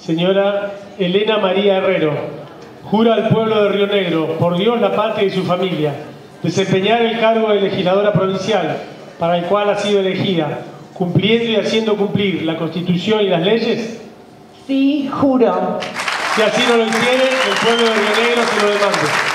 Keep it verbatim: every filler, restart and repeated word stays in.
Señora Elena María Herrero, jura al pueblo de Río Negro, por Dios, la patria y su familia, desempeñar el cargo de legisladora provincial para el cual ha sido elegida, cumpliendo y haciendo cumplir la Constitución y las leyes. Sí, juro. Si así no lo hiciere, el pueblo de Río Negro se lo demande.